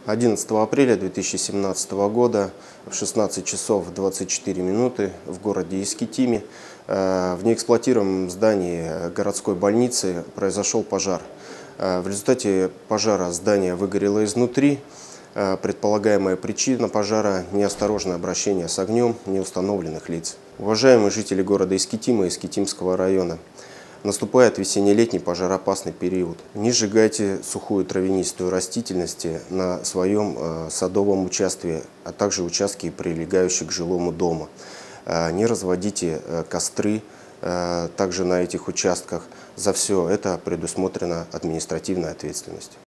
11 апреля 2017 года в 16 часов 24 минуты в городе Искитиме в неэксплуатируемом здании городской больницы произошел пожар. В результате пожара здание выгорело изнутри. Предполагаемая причина пожара – неосторожное обращение с огнем неустановленных лиц. Уважаемые жители города Искитима и Искитимского района, наступает весенне-летний пожароопасный период. Не сжигайте сухую травянистую растительность на своем садовом участке, а также участке, прилегающие к жилому дому. Не разводите костры также на этих участках. За все это предусмотрена административная ответственность.